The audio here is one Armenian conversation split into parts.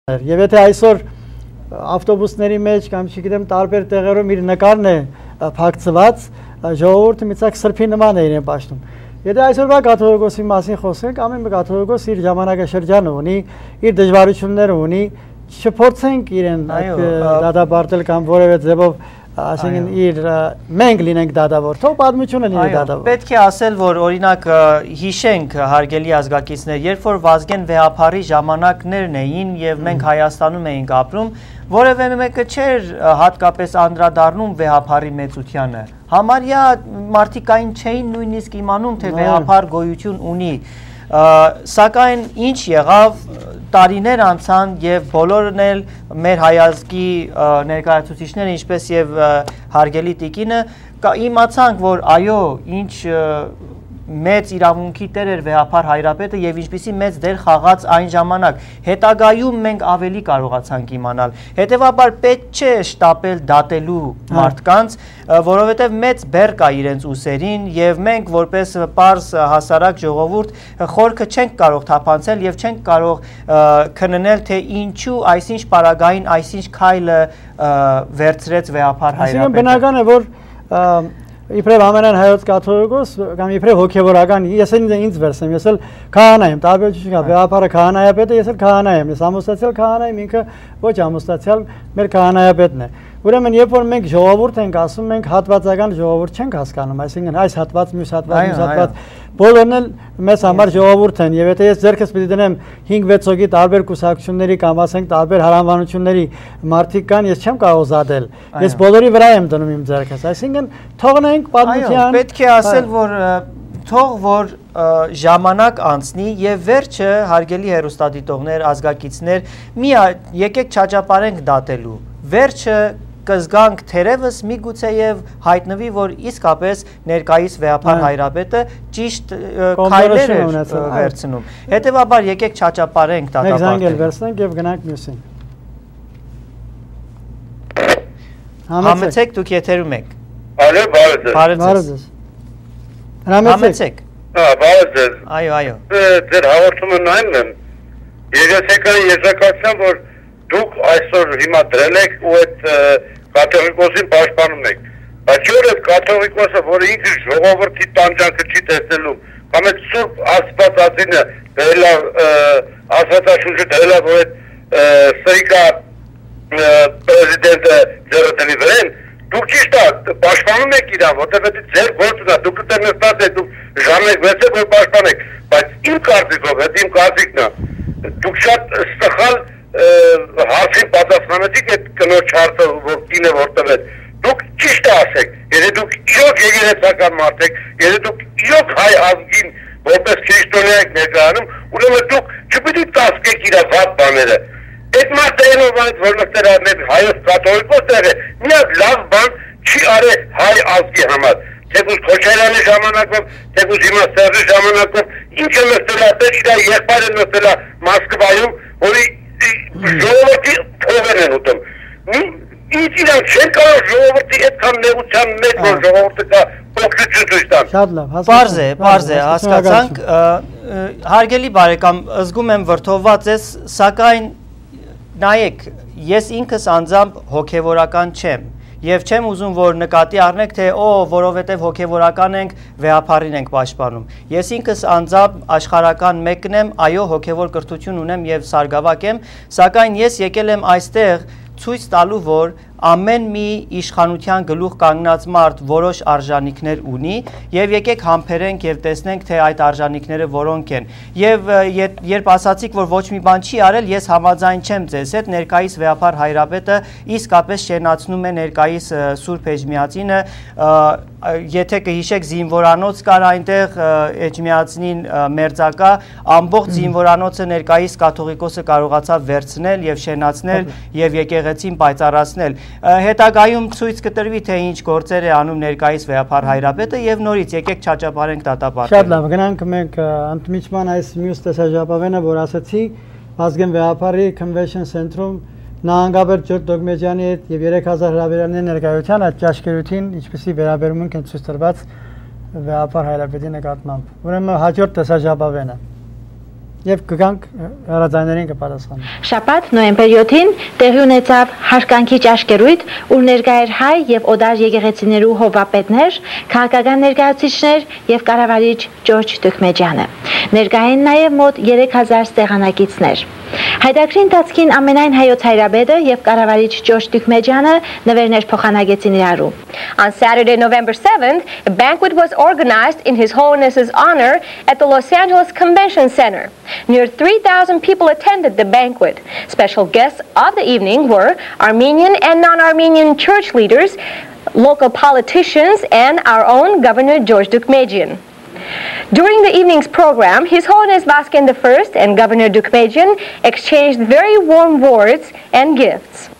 Եվ եթե այսօր ավտոբուսների մեջ կամ չգիտեմ տարբեր տեղերում իր նկարն է փակցված, ժողովուրդը միցակ սրբի նման է իրեն պաշտում։ Եթե այսօրվա կաթողիկոսի մասին խոսենք, ամեն մի կաթողիկոս իր ժամանակաշրջանը ունի, իր դժվարությունները ունի, չփորձենք իրեն դատապարտել կամ որևէ ձևով ասենք իր մենք լինենք դատավոր, թող պատմությունը լինի դատավոր։ Պետք է ասել, որ օրինակ հիշենք հարգելի ազգակիցներ, երբ որ Վազգեն վեհափարի ժամանակներն էին եւ մենք Հայաստանում էինք ապրում, որևէ մեկը չէր հատկապես անդրադառնում վեհափարի մեծությանը։ Համարյա մարդիկ այն չէին նույնիսկ իմանում, թե վեհափար գոյություն ունի։ Սակայն ինչ եղավ, տարիներ անցան եւ բոլորն էլ մեր հայազգի ներկայացուցիչները, ինչպես եւ հարգելի տիկինը, իմացանք, որ այո, ինչ մեծ իրավունքի տեր էր վեհափար Հայրապետը եւ ինչպիսի մեծ դեր խաղաց այն ժամանակ։ Հետագայում մենք ավելի կարողացանք իմանալ։ Հետևաբար պետք չէ շտապել դատելու մարդկանց, որովհետեւ մեծ բեռ կա իրենց ուսերին եւ մենք որպես պարզ հասարակ ժողովուրդ խորքը չենք կարող թափանցել եւ չենք կարող քննել, թե ինչու այսինչ պարագային այսինչ քայլը վերցրեց վեհափար Հայրապետը։ Այսինքն բնական է, որ իբրև ամենայն հայոց կաթողիկոս կամ իբրև հոգևորական, ես ինձ վերցնեմ, ես էլ քահանա եմ, տարբերություն չկա, վեհափարը քահանայապետ է, ես էլ քահանա եմ, ես ամուսնացյալ քահանա եմ, ինքը ոչ ամուսնացյալ մեր քահանայապետն է։ Ուրեմն երբ որ մենք ժողովուրդ ենք ասում, մենք հատվածական ժողովուրդ չենք հասկանում, այսինքն այս հատված, մյուս հատված, մյուս հատված, բոլորն էլ մեզ համար ժողովուրդ են, եւ եթե ես ձեռքս պիտի դնեմ 5-6 հոգի տարբեր կուսակցությունների կամ ասենք տարբեր հարանվանությունների մարդիկ կան, ես չեմ կարող զադել։ Ես բոլորի վրա եմ դնում իմ ձեռքս, այսինքն թողնենք պատմության։ Պետք է ասել, որ թող որ ժամանակ անցնի եւ վերջը հարգելի հերոստատիտողներ, ազգակիցներ, եկեք չաճապարենք դատելու։ Վերջը կզգանք թերևս միգուցե եւ հայտնվի, որ իսկապես ներկայիս վեհափար Հայրապետը ճիշտ քայլեր է վերցնում։ Հետևաբար եկեք չաճապարենք դատապարտել։ Մեկ զանգել վերցնենք եւ գնանք մյուսին։ Համեցեք, դուք եթերում եք։ Ալո, բարև։ Համեցեք։ Բարև։ Այո։ Ձեր հաղորդումը նայում եմ։ Երեսական եզրակացության, որ դուք այսօր հիմա դրել եք ու այդ կաթողիկոսին պաշտպանում եք։ Բայց որ այդ կաթողիկոսը, որը ինքը ժողովրդի տանջանքը չի տեսնելու, կամ այդ Սուրբ Աստվածածինը դրելա Աստվածաշունչը դրելա, որ այդ սրիկա պրեզիդենտը ձեռը դնի վրեն, դուք ճիշտ է պաշտպանում եք իրան, որտեղ ձեր գործն է, դուք նստած եք, դուք ժամեք վերցեք, որ պաշտպանեք, բայց իմ կարծիքով, այդ իմ կարծիքն է, դուք շատ սխալ հարցին պատասխանեցիք այդ կնոջ հարցը, որ կինը որտեղ է, դուք ճիշտ ասեք, եթե դուք իրոք եկեղեցական մարդ եք, եթե դուք իրոք հայ ազգին որպես քրիստոնյա եք ներկայանում, ուրեմն դուք չպիտի ծածկեք իր վատ բաները։ Այդ մարդը այնով որ նստել է հայոց կաթողիկոս տեղը, մի հատ լավ բան չի արել հայ ազգի համար։ Թեկուզ Քոչարյանի ժամանակով, թեկուզ հիմա Սերժի ժամանակով, ինչը նստել է, իր եղբայրը նստել է Մոսկվայում, որի ժողովրդի փողեր են ուտում։ Ինչ իրանք չեն կարող ժողովրդի այդքան նեղության մեջ, որ ժողովուրդը կա օգնություն ցույց տան։ Շատ լավ, Պարզ է, հասկացանք։ Հարգելի բարեկամ, զգում եմ վրդովված ես, սակայն նայեք, ես ինքս անձամբ հոգևորական չեմ եւ չեմ ուզում, որ նկատի առնեք, թե որովհետեւ հոգևորական ենք, վեհափարին ենք պաշտպանում։ Ես ինքս անձամբ աշխարհական մեկն եմ, այո, հոգևոր կրթություն ունեմ եւ սարգավակ եմ, սակայն ես եկել եմ այստեղ ցույց տալու, որ ամեն մի իշխանության գլուխ կանգնած մարդ որոշ արժանինքներ ունի եւ եկեք համբերենք եւ տեսնենք, թե այդ արժանինքները որոնք են։ Եվ երբ ասացիք, որ ոչ մի բան չի արել, ես համաձայն չեմ ձեզ հետ, ներկայիս վեհափար Հայրապետը իսկապես շենացնում է ներկայիս Սուրբ Էջմիածինը, եթե կհիշեք զինվորանոց կար այնտեղ Էջմիածնին մերձակա, ամբողջ զինվորանոցը ներկայիս կաթողիկոսը կարողացավ վերցնել եւ շենացնել եւ եկեղեցին պայծառացնել։ Հետագայում ցույց կտրվի, թե ինչ գործեր է անում ներկայիս վեհափար Հայրապետը եւ նորից եկեք չաճապարենք դատապարտել։ Շատ լավ, գնանք մենք ընդմիջման այս մյուս տեսաժապավենը, որ ասացի, Վազգեն վեհափարի Convention Center-ում Նահանգապետ Ջորջ Դոգմեջյանի հետ եւ 3000 հրավերանների ներկայության այդ ճաշկերուտին ինչպեսի վերաբերմունք են ցույց տրված վեհափար Հայրապետի նկատմամբ։ Ուրեմն հաջորդ տեսաժապավենը։ եւ կգանք հրաձայներին կպատասխանենք։ Շաբաթ նոյեմբեր 7-ին տեղի ունեցավ հարկանքի ճաշկերույթ, ուր ներկա էր հայ եւ օդար եկեղեցիներու հովվապետներ, քաղաքական ներկայացուցիչներ եւ կառավարիչ Ջորջ Դուկմեջյանը։ Ներկային նաեւ մոտ 3000 ստեղանակիցներ։ Հայդակրի ընթացքին ամենայն հայոց հայրաբեդը եւ կառավարիչ Ջորջ Դուկմեջյանը նվերներ փոխանագեցին իրարու։ On Saturday, November 7th, a banquet was organized in His Holiness's honor at the Los Angeles Convention Center. Near 3,000 people attended the banquet. Special guests of the evening were Armenian and non-Armenian church leaders, local politicians, and our own Governor George Deukmejian. During the evening's program, His Holiness Vasken I and Governor Deukmejian exchanged very warm words and gifts.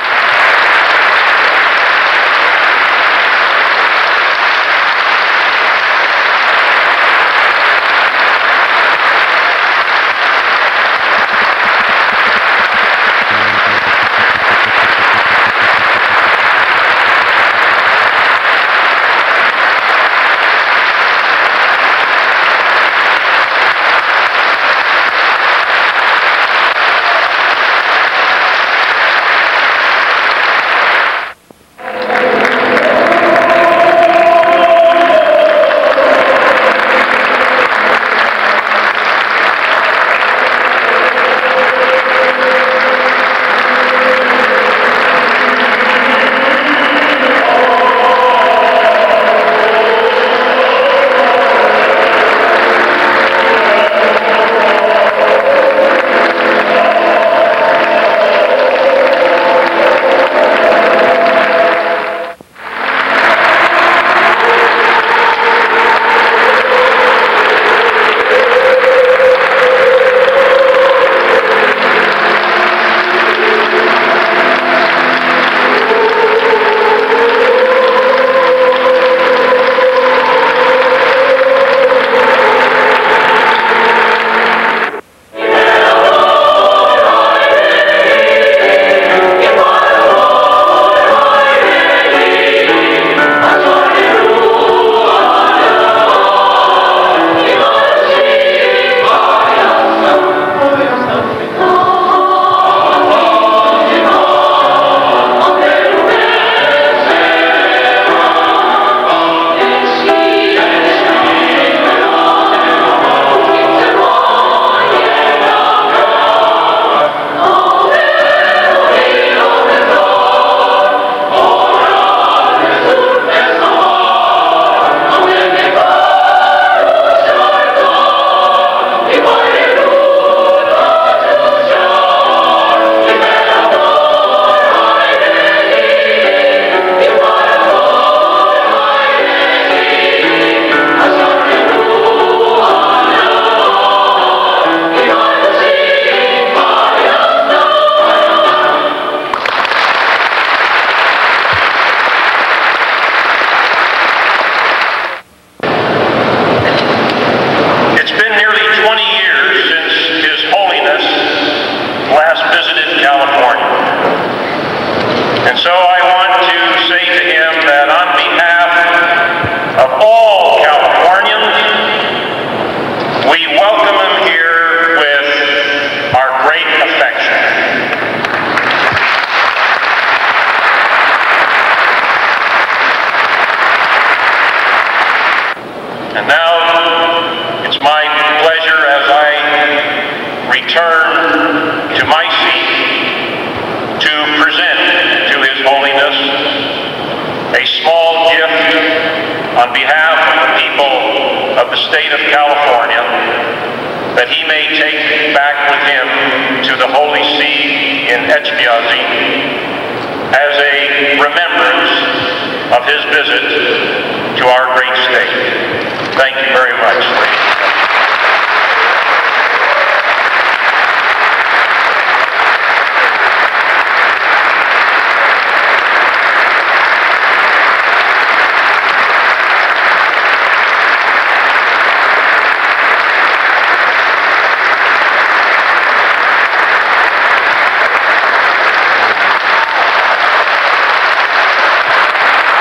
on behalf of the people of the state of California, that he may take back with him to the Holy See in Etchmiadzin as a remembrance of his visit to our great state. Thank you very much.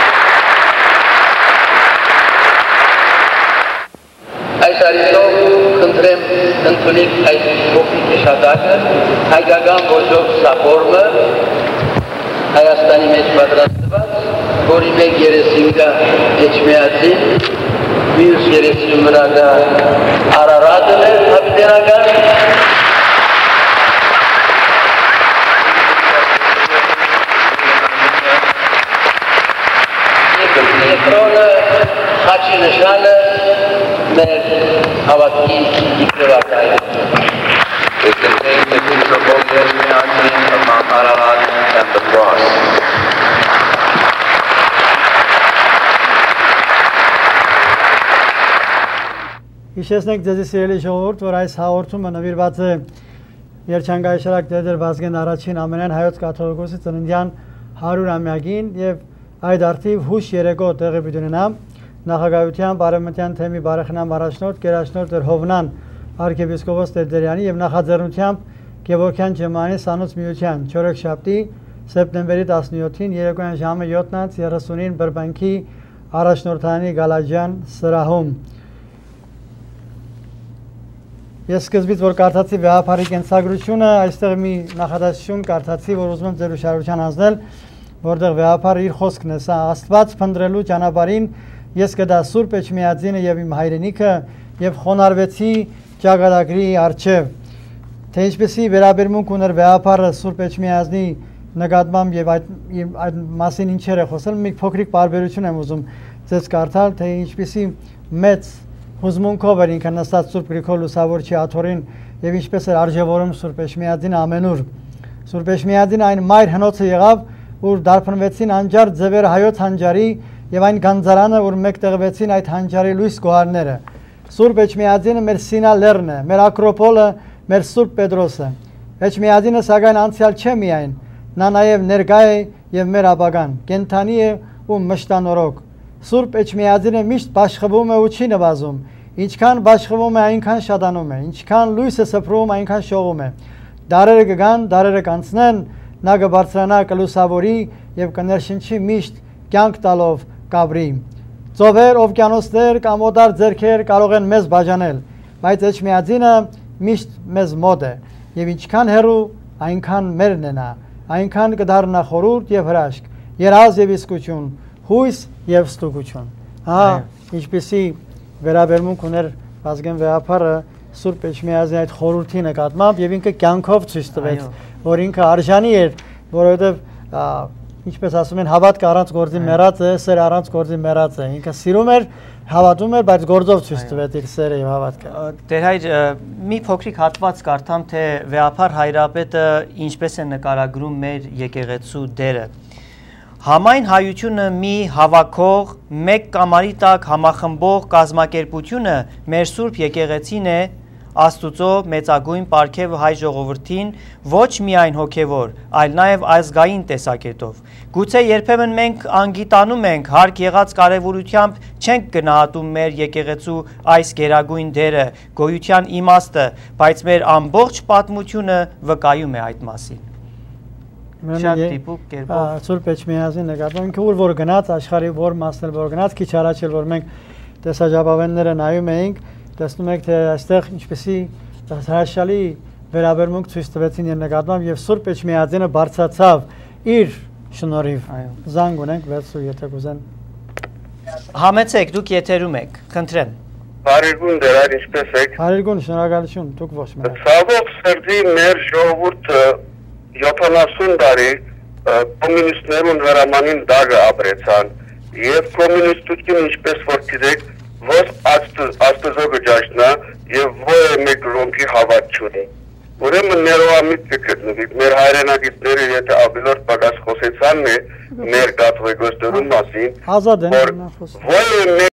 Այս արիքով խնդրեմ ընդունեք այդ փոքրիկ հիշադակը, հայկական ոճով սապորմը Հայաստանի մեջ պատրաստված, որի մեկ երեսին կա Էջմիածին, մյուս երեսին վրա կա Արարատն է հավիտենական, Ետրոնը, խաչի նշանը մեր հավատքի իգրվակայ։ It contains the crucible Yeshmeyatzin of Mount Ararat and the cross. Հիշեցնենք ձեզ սիրելի ժողովուրդ, որ այս հաղորդումը նվիրված է Երջանկայաշարակ Տեր Վազգեն առաջին ամենայն հայոց կաթողիկոսի ծննդյան 100-ամյակին եւ այդ արդիվ հուշ երեկո տեղի ունենա նախագահության բարեմտյան թեմի բարեխնամ առաջնորդ Գերաշնորհ Տեր Հովնան arczepiskopos Տերտերյանի եւ նախաձեռնությամբ Գևորգյան Ջեմանի Սանոց միության չորեքշաբթի սեպտեմբերի 17-ին երեկոյան ժամը 7:30-ին Բրբանքի առաջնորդանի Գալաջյան սրահում Ես սկզբից որ կարդացի վեհապարի կենսագրությունը, այստեղ մի նախադասություն կարդացի, որ ուզում եմ ձեր ուշադրության հանձնել, որտեղ վեհապարը իր խոսքն է, սա Աստված փնտրելու ճանապարհին ես կդա Սուրբ Էջմիածինը եւ իմ հայրենիքը եւ խոնարհվեցի ճակատագրի առջև։ Թե ինչպեսի վերաբերմունք ուներ վեհապարը Սուրբ Էջմիածնի նկատմամբ եւ այդ մասին ինչեր է խոսել, մի փոքրիկ բարբերություն եմ ուզում ձեզ կարդալ, թե ինչպեսի մեծ հուզմունքով էր ինքը նստած Սուրբ Գրիգոր Լուսավորչի աթոռին եւ ինչպես էր արժեվորում Սուրբ Էջմիածին ամենուր։ Սուրբ Էջմիածին այն մայր հնոցը եղավ, որ դարբնվեցին անջար ձևեր հայոց հանճարի եւ այն գանձարանը, որ մեկտեղվեցին այդ հանճարի լույս գոհարները։ Սուրբ Էջմիածինը մեր Սինա լեռն է, մեր Ակրոպոլը, մեր Սուրբ Պետրոսը։ Էջմիածինը սակայն անցյալ չէ միայն, նա նաեւ ներկա է եւ մեր ապագան, կենթանի է ու մշտանորոք։ Սուրբ Էջմիածինը միշտ բաշխվում է ու չի նվազում, ինչքան բաշխվում է այնքան շատանում է, ինչքան լույսը սփռում այնքան շողում է։ Դարերը կգան, դարերը կանցնեն, նա կբարձրանա կլուսավորի եւ կներշնչի միշտ կյանք տալով կաբրի։ Ծովեր, օվկիանոսներ, կամոդար ձեռքեր կարող են մեզ բաժանել, բայց Էջմիածինը միշտ մեզ մոտ է եւ ինչքան հեռու այնքան մերն է նա, այնքան կդառնա խորուրդ եւ հրաշք, երազ եւ իսկություն, հույս եւ ստուգություն։ Հա, ինչպեսի վերաբերմունք ուներ Վազգեն վեհապարը Սուրբ Էջմիածնի այդ խորհրդի նկատմամբ եւ ինքը կյանքով ցույց տվեց, որ ինքը արժանի էր, որովհետեւ ինչպես ասում են, հավատքը առանց գործի մեռած է, սերը առանց գործի մեռած է։ Ինքը սիրում էր, հավատում էր, բայց գործով ցույց տվեց իր սերը եւ հավատքը։ Տեր հայր, մի փոքրիկ հատված կարդամ, թե վեհապար հայրապետը ինչպես է նկարագրում մեր եկեղեցու դերը։ Համայն հայությունը մի հավաքող, մեկ կամարի տակ համախմբող կազմակերպությունը մեր Սուրբ եկեղեցին է, Աստուծո մեծագույն պարգևը հայ ժողովրդին ոչ միայն հոգևոր, այլ նաև ազգային տեսակետով։ Գուցե երբեմն մենք անգիտանում ենք, հարկ եղած կարևորությամբ չենք գնահատում մեր եկեղեցու այս գերագույն դերը, գոյության իմաստը, բայց մեր ամբողջ պատմությունը վկայում է այդ մասին։ Շատ դիպուկ կերպով Սուրբ Էջմիածնի նկատմամբ ինքը որ գնաց աշխարհի որ մասն որ գնաց քիչ առաջ որ մենք տեսաջապավենները նայում էինք տեսնում եք թե այստեղ ինչպեսի հրաշալի վերաբերմունք ցույց տվեցին իր նկատմամբ եւ Սուրբ Էջմիածինը բարձրացավ իր շնորհիվ։ Զանգ ունենք 6 եթե կուզեն։ Համեցեք, դուք եթերում եք, խնդրեմ։ Բարեգուն դեր, ինչպես եք։ Բարեգուն, շնորհակալություն, դուք ոչ մենակ։ Ցավոք սրտի մեր ժողովուրդը 70 տարի կոմունիստներուն հրամանին դագը ապրեցան եւ կոմունիստությունը ինչպես որ գիտեք ոչ աստծո գճաշնա եւ ոչ մեկ ռոմքի հավատ չունի ուրեմն ներողամիտ կգտնվի մեր հայրենակիցները եթե ավելորդ պակաս խոսեցան մեր կաթողիկոսներուն մասին ազատ են որ ոչ